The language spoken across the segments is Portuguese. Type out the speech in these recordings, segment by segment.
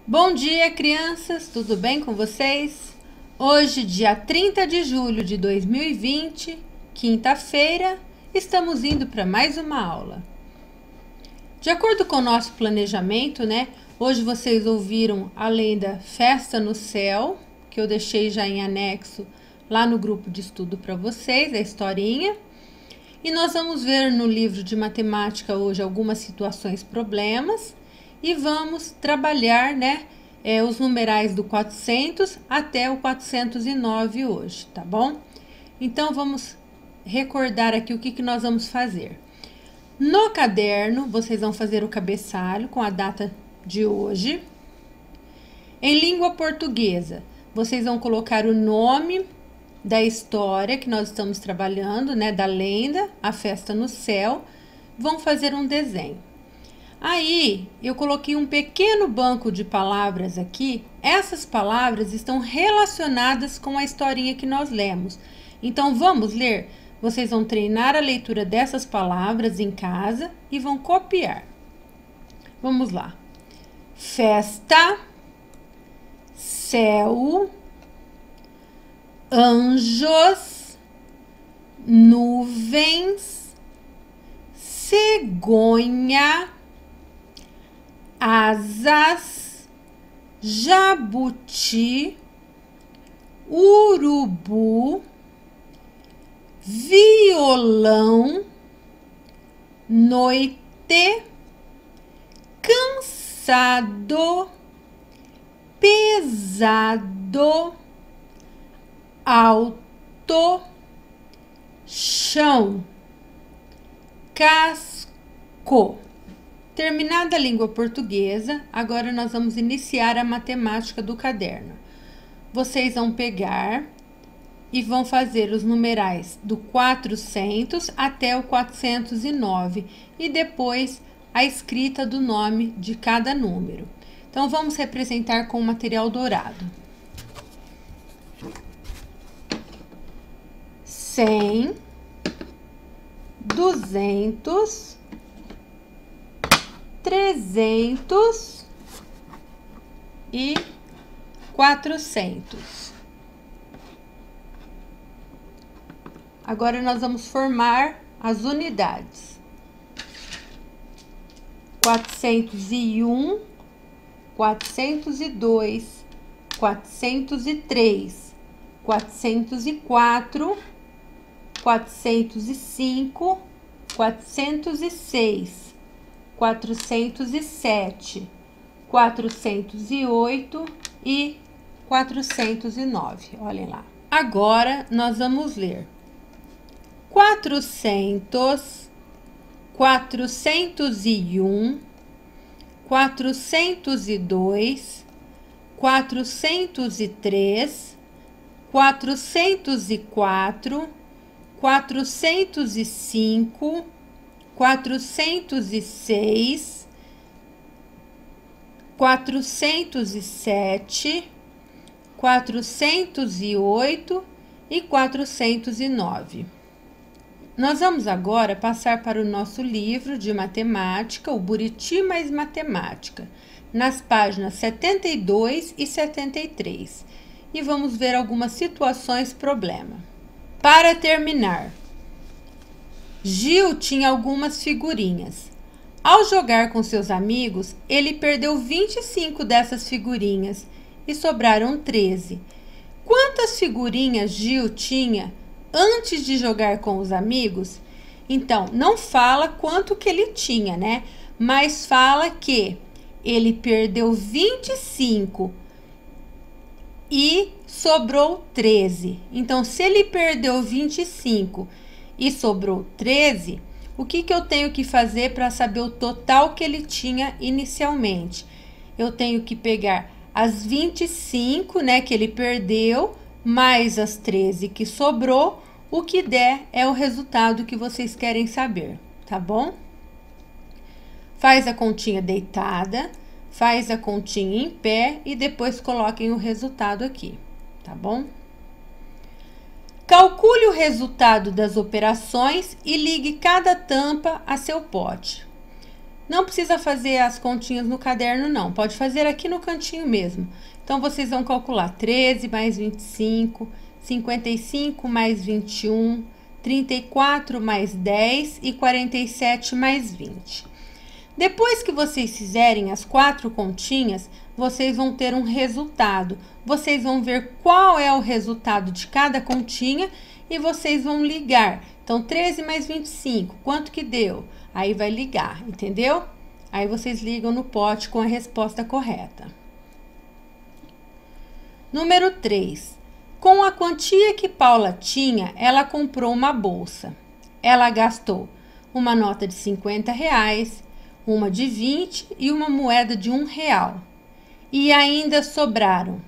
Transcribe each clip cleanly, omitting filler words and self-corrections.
Bom dia, crianças! Tudo bem com vocês? Hoje, dia 30 de julho de 2020, quinta-feira, estamos indo para mais uma aula. De acordo com o nosso planejamento, hoje vocês ouviram a lenda Festa no Céu, que eu deixei já em anexo lá no grupo de estudo para vocês, a historinha. E nós vamos ver no livro de matemática hoje algumas situações, problemas. E vamos trabalhar, os numerais do 400 até o 409 hoje, tá bom? Então, vamos recordar aqui o que nós vamos fazer. No caderno, vocês vão fazer o cabeçalho com a data de hoje. Em língua portuguesa, vocês vão colocar o nome da história que nós estamos trabalhando, da lenda, a Festa no Céu. Vão fazer um desenho. Aí, eu coloquei um pequeno banco de palavras aqui. Essas palavras estão relacionadas com a historinha que nós lemos. Então, vamos ler? Vocês vão treinar a leitura dessas palavras em casa e vão copiar. Vamos lá. Festa, céu, anjos, nuvens, cegonha, asas, jabuti, urubu, violão, noite, cansado, pesado, alto, chão, casco. Terminada a língua portuguesa, agora nós vamos iniciar a matemática do caderno. Vocês vão pegar e vão fazer os numerais do 400 até o 409 e depois a escrita do nome de cada número. Então, vamos representar com o material dourado. 100, 200, 300 e 400. Agora nós vamos formar as unidades. 401, 402, 403, 404, 405, 406. 407, 408 e 409. Olhem lá. Agora, nós vamos ler 400, 401, 402, 403, 404, 405, 406, 407, 408 e 409. Nós vamos agora passar para o nosso livro de matemática, o Buriti mais Matemática, nas páginas 72 e 73. E vamos ver algumas situações problema. Para terminar, Gil tinha algumas figurinhas. Ao jogar com seus amigos, ele perdeu 25 dessas figurinhas e sobraram 13. Quantas figurinhas Gil tinha antes de jogar com os amigos? Então, não fala quanto que ele tinha, mas fala que ele perdeu 25 e sobrou 13. Então, se ele perdeu 25 e sobrou 13, o que eu tenho que fazer para saber o total que ele tinha inicialmente? Eu tenho que pegar as 25, que ele perdeu, mais as 13 que sobrou. O que der é o resultado que vocês querem saber, tá bom? Faz a continha deitada, faz a continha em pé e depois coloquem o resultado aqui, tá bom? Calcule o resultado das operações e ligue cada tampa a seu pote. Não precisa fazer as continhas no caderno, não. Pode fazer aqui no cantinho mesmo. Então, vocês vão calcular 13 mais 25, 55 mais 21, 34 mais 10 e 47 mais 20. Depois que vocês fizerem as 4 continhas, vocês vão ter um resultado. Vocês vão ver qual é o resultado de cada continha e vocês vão ligar. Então, 13 mais 25, quanto que deu? Aí vai ligar, entendeu? Aí vocês ligam no pote com a resposta correta. Número 3. Com a quantia que Paula tinha, ela comprou uma bolsa. Ela gastou uma nota de R$50, uma de 20 e uma moeda de R$1. E ainda sobraram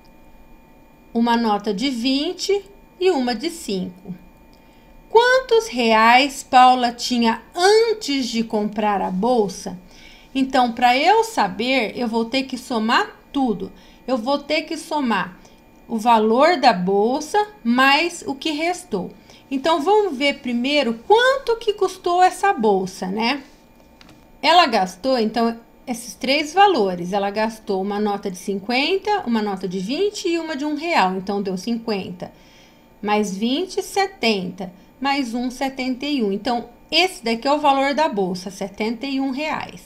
uma nota de 20 e uma de 5. Quantos reais Paula tinha antes de comprar a bolsa? Então, para eu saber, eu vou ter que somar tudo. Eu vou ter que somar o valor da bolsa mais o que restou. Então, vamos ver primeiro quanto que custou essa bolsa, né? Ela gastou, então, esses 3 valores. Ela gastou uma nota de 50, uma nota de 20 e uma de R$1. Então, deu 50. Mais 20, 70. Mais 1, 71. Então, esse daqui é o valor da bolsa, R$71.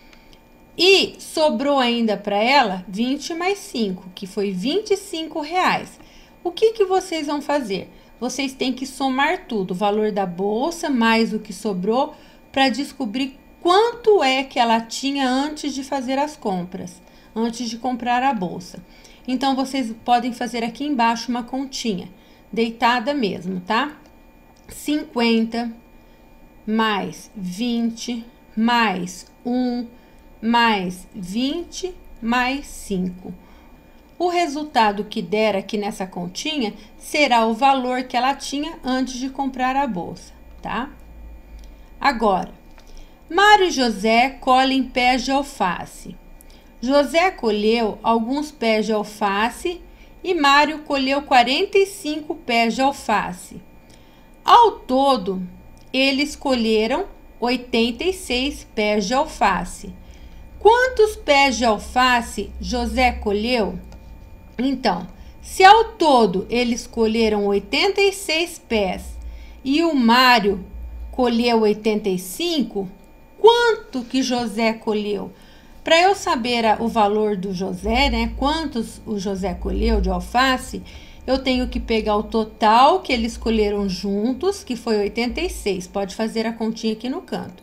E sobrou ainda para ela 20 mais 5, que foi R$25. O que vocês vão fazer? Vocês têm que somar tudo, o valor da bolsa mais o que sobrou, para descobrir quanto é que ela tinha antes de fazer as compras, antes de comprar a bolsa. Então, vocês podem fazer aqui embaixo uma continha, deitada mesmo, tá? 50 mais 20 mais 1 mais 20 mais 5. O resultado que der aqui nessa continha será o valor que ela tinha antes de comprar a bolsa, tá? Agora, Mário e José colhem pés de alface. José colheu alguns pés de alface e Mário colheu 45 pés de alface. Ao todo, eles colheram 86 pés de alface. Quantos pés de alface José colheu? Então, se ao todo eles colheram 86 pés e o Mário colheu 85, quanto que José colheu? Para eu saber o valor do José, né? Quantos o José colheu de alface, eu tenho que pegar o total que eles colheram juntos, que foi 86. Pode fazer a continha aqui no canto.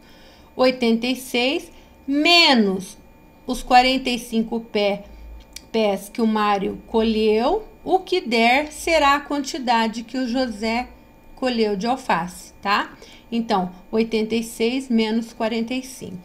86 menos os 45 pés que o Mário colheu, o que der será a quantidade que o José colheu de alface, tá? Então, 86 menos 45.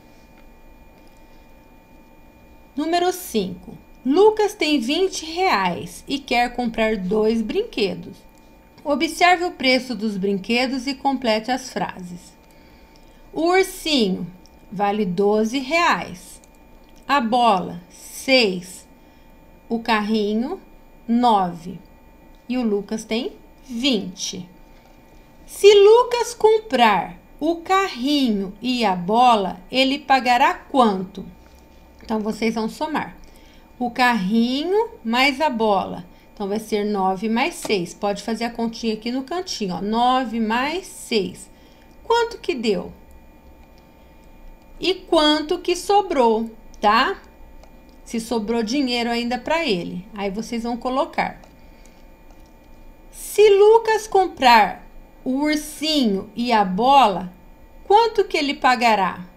Número 5. Lucas tem R$20 e quer comprar 2 brinquedos. Observe o preço dos brinquedos e complete as frases. O ursinho vale R$12. A bola, 6. O carrinho, 9. E o Lucas tem 20. Se Lucas comprar o carrinho e a bola, ele pagará quanto? Então, vocês vão somar. O carrinho mais a bola. Então, vai ser 9 mais 6. Pode fazer a continha aqui no cantinho, ó. 9 mais 6. Quanto que deu? E quanto que sobrou, tá? Se sobrou dinheiro ainda para ele. Aí, vocês vão colocar. Se Lucas comprar o ursinho e a bola, quanto que ele pagará?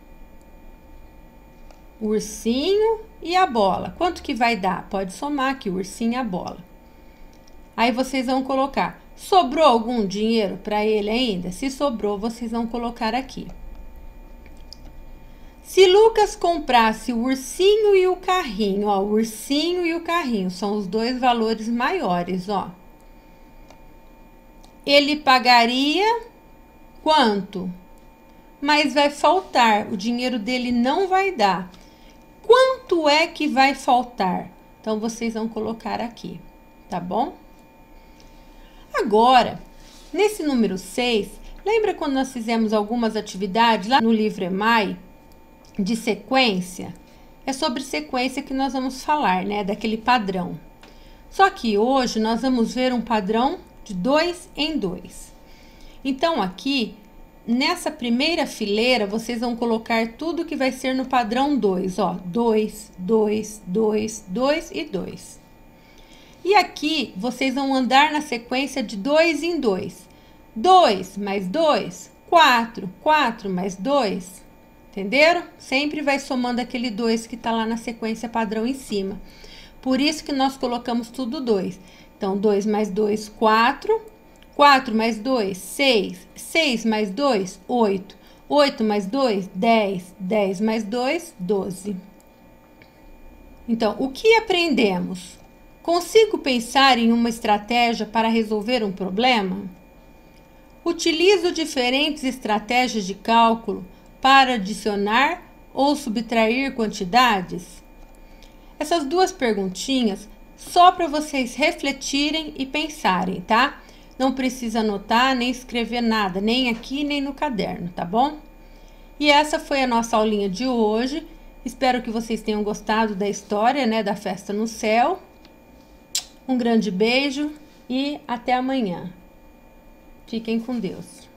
O ursinho e a bola. Quanto que vai dar? Pode somar aqui o ursinho e a bola. Aí vocês vão colocar. Sobrou algum dinheiro para ele ainda? Se sobrou, vocês vão colocar aqui. Se Lucas comprasse o ursinho e o carrinho, ó, o ursinho e o carrinho são os 2 valores maiores, ó. Ele pagaria quanto? Mas vai faltar, o dinheiro dele não vai dar. Quanto é que vai faltar? Então, vocês vão colocar aqui, tá bom? Agora, nesse número 6, lembra quando nós fizemos algumas atividades lá no livro EMAI? de sequência, é sobre sequência que nós vamos falar, né? Daquele padrão. Só que hoje nós vamos ver um padrão de 2 em 2. Então, aqui, nessa primeira fileira, vocês vão colocar tudo que vai ser no padrão 2, ó. 2, 2, 2, 2 e 2. E aqui, vocês vão andar na sequência de 2 em 2. 2 mais 2, 4. 4 mais 2, entenderam? Sempre vai somando aquele 2 que tá lá na sequência padrão em cima. Por isso que nós colocamos tudo 2. Então, 2 mais 2, 4. 4 mais 2, 6. 6 mais 2, 8. 8 mais 2, 10. 10 mais 2, 12. Então, o que aprendemos? Consigo pensar em uma estratégia para resolver um problema? Utilizo diferentes estratégias de cálculo para adicionar ou subtrair quantidades? Essas duas perguntinhas só para vocês refletirem e pensarem, tá? Não precisa anotar nem escrever nada, nem aqui nem no caderno, tá bom? E essa foi a nossa aulinha de hoje. Espero que vocês tenham gostado da história, né, da festa no céu. Um grande beijo e até amanhã. Fiquem com Deus.